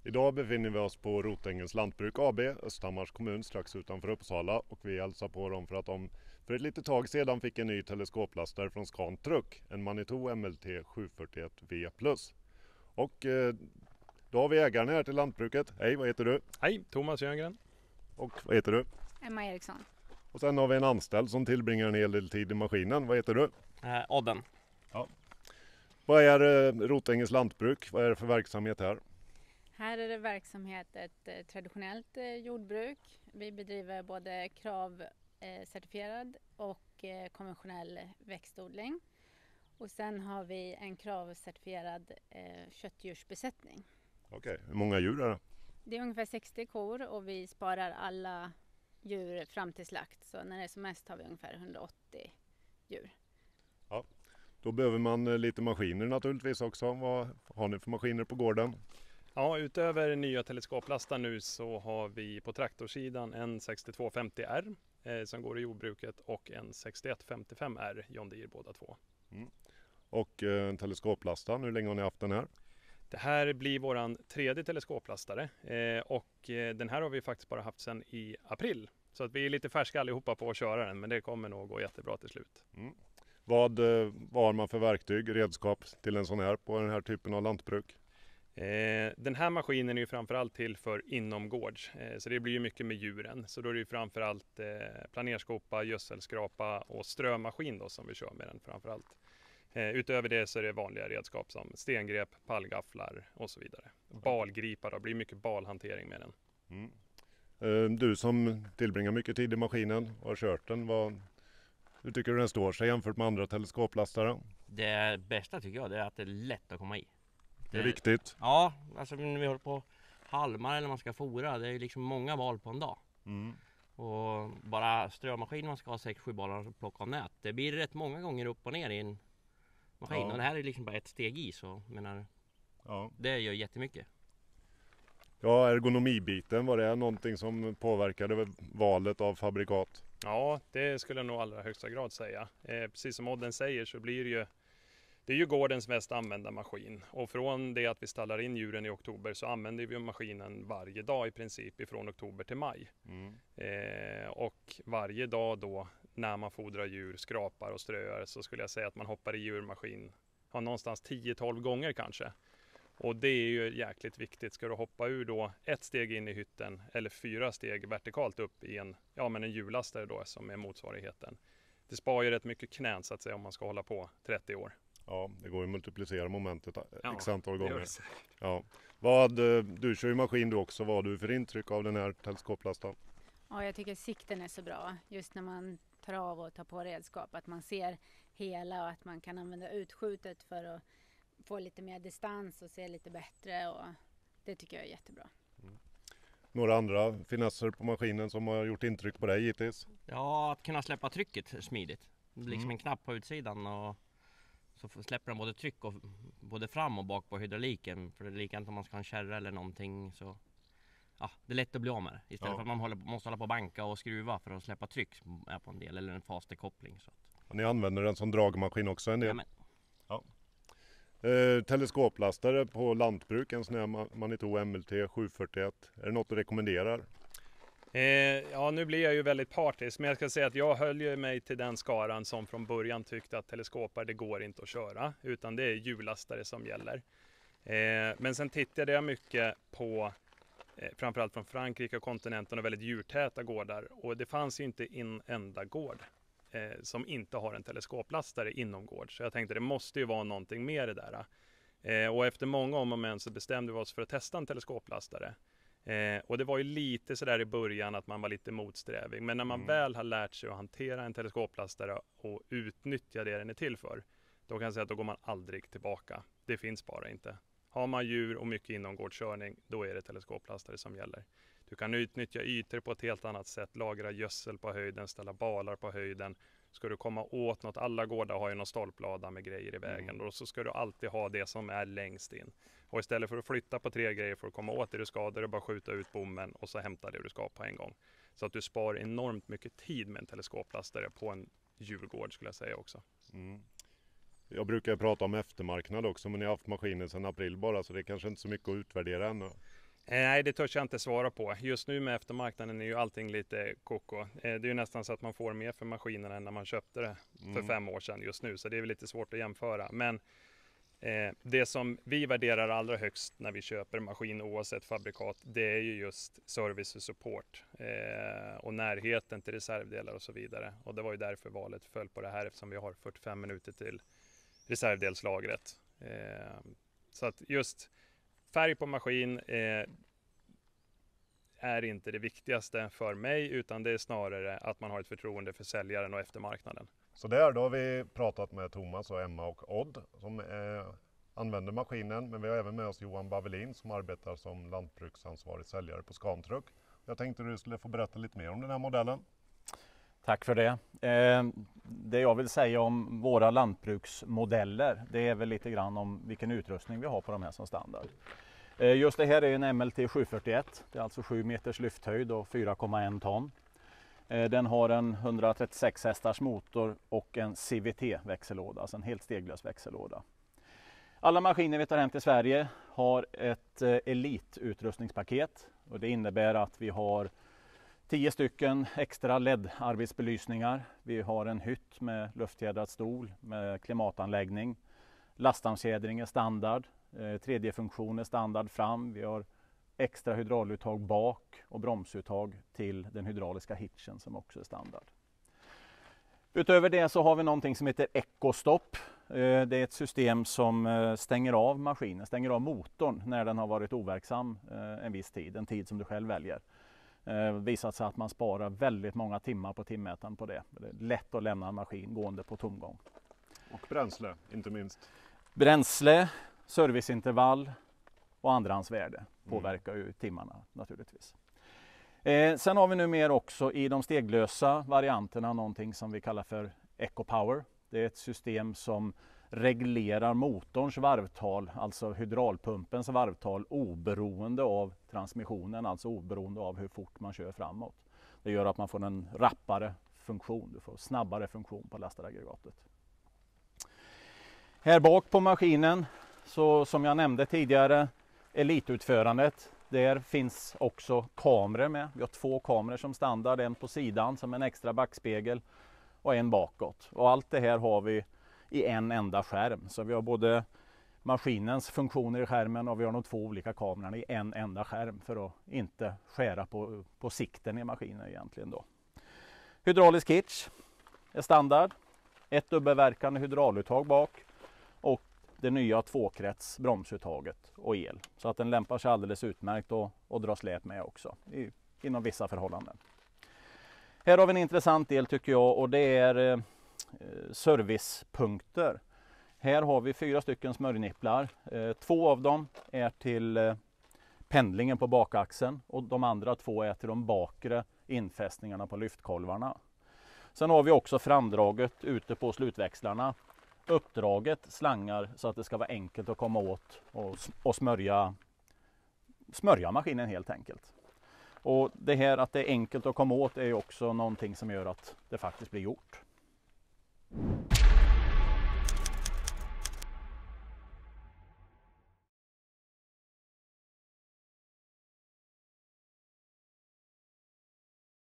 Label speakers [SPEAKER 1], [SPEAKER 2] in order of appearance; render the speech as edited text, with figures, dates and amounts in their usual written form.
[SPEAKER 1] Idag befinner vi oss på Rotängens Lantbruk AB, Östhammars kommun strax utanför Uppsala, och vi hälsar på dem för att de för ett litet tag sedan fick en ny teleskoplastare från Scan Truck, en Manitou MLT 741V+. Och då har vi ägaren här till lantbruket. Hej, vad heter du?
[SPEAKER 2] Hej, Thomas Jöngren.
[SPEAKER 1] Och vad heter du?
[SPEAKER 3] Emma Eriksson.
[SPEAKER 1] Och sen har vi en anställd som tillbringar en hel del tid i maskinen. Vad heter du?
[SPEAKER 4] Odden.
[SPEAKER 1] Ja. Vad är Rotängens Lantbruk? Vad är det för verksamhet här?
[SPEAKER 3] Här är det verksamhet ett traditionellt jordbruk. Vi bedriver både kravcertifierad och konventionell växtodling. Och sen har vi en kravcertifierad köttdjursbesättning.
[SPEAKER 1] Okej, hur många djur är det?
[SPEAKER 3] Det är ungefär 60 kor och vi sparar alla djur fram till slakt. Så när det är som mest har vi ungefär 180 djur.
[SPEAKER 1] Ja. Då behöver man lite maskiner naturligtvis också. Vad har ni för maskiner på gården?
[SPEAKER 2] Ja, utöver nya teleskoplastar nu så har vi på traktorsidan en 6250R som går i jordbruket och en 6155R John Deere båda två.
[SPEAKER 1] Mm. Och en teleskoplastare, hur länge har ni haft den här?
[SPEAKER 2] Det här blir våran tredje teleskoplastare och den här har vi faktiskt bara haft sedan i april. Så att vi är lite färska allihopa på att köra den, men det kommer nog gå jättebra till slut.
[SPEAKER 1] Mm. Vad har man för verktyg, redskap till en sån här på den här typen av lantbruk?
[SPEAKER 2] Den här maskinen är ju framförallt till för inomgårds, så det blir ju mycket med djuren. Så då är det ju framförallt planerskopa, gödselskrapa och strömaskin då som vi kör med den framförallt. Utöver det så är det vanliga redskap som stengrep, pallgafflar och så vidare. Balgripar, det blir mycket balhantering med den.
[SPEAKER 1] Mm. Du som tillbringar mycket tid i maskinen och har kört den, hur tycker du den står sig jämfört med andra teleskoplastare?
[SPEAKER 4] Det bästa tycker jag det är att det är lätt att komma i.
[SPEAKER 1] Det är viktigt.
[SPEAKER 4] Ja, alltså när vi håller på halmar eller man ska fora, det är ju liksom många val på en dag.
[SPEAKER 1] Mm.
[SPEAKER 4] Och bara strömaskin man ska ha 6-7 bollar och plocka av nät. Det blir rätt många gånger upp och ner i en maskin.
[SPEAKER 1] Ja.
[SPEAKER 4] Och det här är liksom bara ett steg i, så menar,
[SPEAKER 1] Ja.
[SPEAKER 4] det gör jättemycket.
[SPEAKER 1] Ja, ergonomibiten, var det någonting som påverkade valet av fabrikat?
[SPEAKER 2] Ja, det skulle jag nog allra högsta grad säga. Precis som Odden säger så blir det är ju gårdens mest använda maskin. Och från det att vi stallar in djuren i oktober så använder vi maskinen varje dag i princip ifrån oktober till maj.
[SPEAKER 1] Mm.
[SPEAKER 2] Och varje dag då när man fodrar djur, skrapar och ströar så skulle jag säga att man hoppar i djurmaskin någonstans 10-12 gånger kanske. Och det är ju jäkligt viktigt. Ska du hoppa ur då ett steg in i hytten eller 4 steg vertikalt upp i en hjullastare då som är motsvarigheten. Det sparar ju rätt mycket knän så att säga om man ska hålla på 30 år.
[SPEAKER 1] Ja, det går ju att multiplicera momentet x antal
[SPEAKER 2] det gör
[SPEAKER 1] gånger.
[SPEAKER 2] det säkert.
[SPEAKER 1] Ja. Du kör ju maskin du också. Vad har du för intryck av den här teleskoplastaren?
[SPEAKER 3] Ja, jag tycker sikten är så bra. Just när man tar av och tar på redskap. Att man ser hela och att man kan använda utskjutet för att få lite mer distans och se lite bättre. Och det tycker jag är jättebra.
[SPEAKER 1] Några andra finesser på maskinen som har gjort intryck på dig hittills?
[SPEAKER 4] Ja, att kunna släppa trycket smidigt. Det blir liksom en knapp på utsidan och så släpper den både tryck och både fram och bak på hydrauliken. För det är likadant om man ska ha en kärra eller någonting så ja, det är lätt att bli av med det. Istället för att man måste hålla på och banka och skruva för att släppa tryck på en del eller en fasterkoppling. Så att.
[SPEAKER 1] Ni använder den som dragmaskin också en del?
[SPEAKER 4] Jamen.
[SPEAKER 1] Ja. Teleskoplastare på lantbruk, en sån här Manitou MLT 741. Är det något du rekommenderar?
[SPEAKER 2] Ja, nu blir jag ju väldigt partisk, men jag ska säga att jag höll ju mig till den skaran som från början tyckte att teleskopar det går inte att köra, utan det är hjullastare som gäller. Men sen tittade jag mycket på framförallt från Frankrike och kontinenten och väldigt djurtäta gårdar, och det fanns ju inte en enda gård som inte har en teleskoplastare inomgård. Så jag tänkte det måste ju vara någonting mer det där. Och efter många om och men så bestämde vi oss för att testa en teleskoplastare. Och det var ju lite sådär i början att man var lite motsträvig. Men när man väl har lärt sig att hantera en teleskoplastare och utnyttja det den är till för, då kan jag säga att då går man aldrig tillbaka. Det finns bara inte. Har man djur och mycket inomgårdskörning, då är det teleskoplastare som gäller. Du kan utnyttja ytor på ett helt annat sätt, lagra gödsel på höjden, ställa balar på höjden. Ska du komma åt något, alla gårdar har ju någon stolplada med grejer i vägen, och så ska du alltid ha det som är längst in. Och istället för att flytta på 3 grejer för att komma åt det du ska, där du bara skjuta ut bommen och så hämta det du ska på en gång. Så att du spar enormt mycket tid med en teleskoplastare på en djurgård skulle jag säga också.
[SPEAKER 1] Mm. Jag brukar prata om eftermarknad också, men jag har haft maskinen sedan april bara, så det är kanske inte så mycket att utvärdera ännu.
[SPEAKER 2] Nej, det törs jag inte svara på. Just nu med eftermarknaden är ju allting lite koko. Det är ju nästan så att man får mer för maskinerna än när man köpte det för 5 år sedan just nu. Så det är väl lite svårt att jämföra. Men det som vi värderar allra högst när vi köper maskin oavsett fabrikat, det är ju just service och support. Och närheten till reservdelar och så vidare. Och det var ju därför valet föll på det här, eftersom vi har 45 minuter till reservdelslagret. Så att just färg på maskin är inte det viktigaste för mig, utan det är snarare att man har ett förtroende för säljaren och eftermarknaden.
[SPEAKER 1] Så där, då har vi pratat med Thomas och Emma och Odd som använder maskinen, men vi har även med oss Johan Bavelin som arbetar som lantbruksansvarig säljare på Scantruck. Jag tänkte du skulle få berätta lite mer om den här modellen.
[SPEAKER 5] Tack för det. Det jag vill säga om våra lantbruksmodeller, det är väl lite grann om vilken utrustning vi har på de här som standard. Just det här är en MLT 741, det är alltså 7 meters lyfthöjd och 4,1 ton. Den har en 136 hästars motor och en CVT-växellåda, alltså en helt steglös växellåda. Alla maskiner vi tar hem till Sverige har ett elitutrustningspaket och det innebär att vi har 10 stycken extra LED-arbetsbelysningar. Vi har en hytt med luftfjädrad stol med klimatanläggning. Lastarmsfjädring är standard. 3D-funktion är standard fram. Vi har extra hydrauluttag bak och bromsuttag till den hydrauliska hitchen som också är standard. Utöver det så har vi någonting som heter EcoStop. Det är ett system som stänger av maskinen, stänger av motorn när den har varit overksam en viss tid, en tid som du själv väljer. Visat sig att man sparar väldigt många timmar på timmätaren på det. Det är lätt att lämna en maskin gående på tomgång.
[SPEAKER 1] Och bränsle, inte minst.
[SPEAKER 5] Bränsle, serviceintervall och andrahandsvärde påverkar ju timmarna naturligtvis. Sen har vi nu mer också i de steglösa varianterna någonting som vi kallar för EcoPower. Det är ett system som reglerar motorns varvtal, alltså hydraulpumpens varvtal, oberoende av transmissionen, alltså oberoende av hur fort man kör framåt. Det gör att man får en rappare funktion, du får snabbare funktion på lastaraggregatet. Här bak på maskinen, så som jag nämnde tidigare, elitutförandet, där finns också kameror med. Vi har 2 kameror som standard, en på sidan som en extra backspegel och en bakåt. Och allt det här har vi i en enda skärm. Så vi har både maskinens funktioner i skärmen och vi har de 2 olika kamerorna i en enda skärm för att inte skära på sikten i maskinen egentligen då. Hydraulisk hitch är standard. Ett dubbelverkande hydrauluttag bak och det nya 2-krets bromsuttaget och el. Så att den lämpar sig alldeles utmärkt och dra släp med också inom vissa förhållanden. Här har vi en intressant del tycker jag och det är servicepunkter. Här har vi 4 stycken smörjnipplar. 2 av dem är till pendlingen på bakaxeln och de andra 2 är till de bakre infästningarna på lyftkolvarna. Sen har vi också framdraget ute på slutväxlarna. Uppdraget slangar så att det ska vara enkelt att komma åt och smörja maskinen helt enkelt. Och det här att det är enkelt att komma åt är också någonting som gör att det faktiskt blir gjort.